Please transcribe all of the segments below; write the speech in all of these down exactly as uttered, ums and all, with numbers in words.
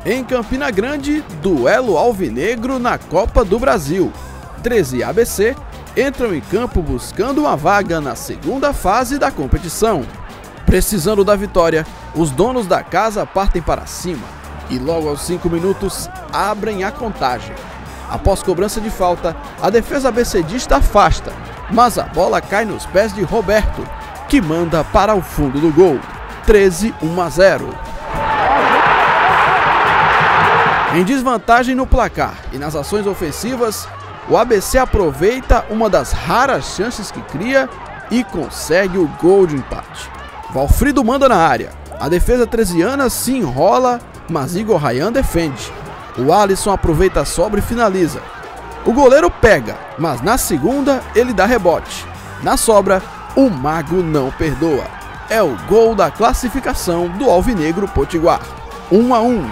Em Campina Grande, duelo alvinegro na Copa do Brasil. treze A B C entram em campo buscando uma vaga na segunda fase da competição. Precisando da vitória, os donos da casa partem para cima e logo aos cinco minutos abrem a contagem. Após cobrança de falta, a defesa abcdista afasta, mas a bola cai nos pés de Roberto, que manda para o fundo do gol. treze a zero. Em desvantagem no placar e nas ações ofensivas, o A B C aproveita uma das raras chances que cria e consegue o gol de empate. Valfrido manda na área, a defesa treziana se enrola, mas Igor Rayan defende. O Alisson aproveita a sobra e finaliza. O goleiro pega, mas na segunda ele dá rebote. Na sobra, o Mago não perdoa. É o gol da classificação do Alvinegro Potiguar. um a um.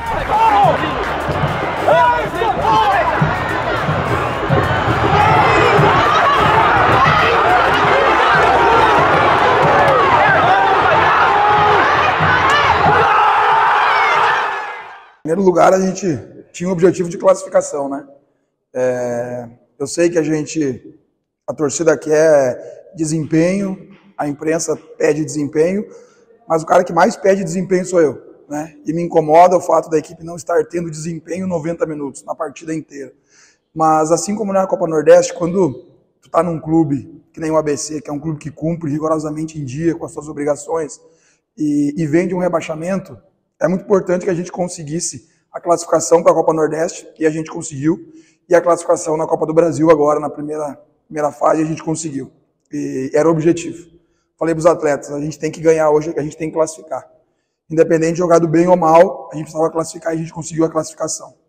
Em primeiro lugar, a gente tinha um objetivo de classificação, né? É, eu sei que a gente, a torcida quer desempenho, a imprensa pede desempenho, mas o cara que mais pede desempenho sou eu, né? E me incomoda o fato da equipe não estar tendo desempenho noventa minutos, na partida inteira. Mas assim como na Copa Nordeste, quando tu tá num clube que nem o A B C, que é um clube que cumpre rigorosamente em dia com as suas obrigações e, e vem de um rebaixamento, é muito importante que a gente conseguisse a classificação para a Copa Nordeste, e a gente conseguiu, e a classificação na Copa do Brasil agora, na primeira, primeira fase, a gente conseguiu. E era o objetivo. Falei para os atletas, a gente tem que ganhar hoje, a gente tem que classificar. Independente de jogar do bem ou mal, a gente precisava classificar e a gente conseguiu a classificação.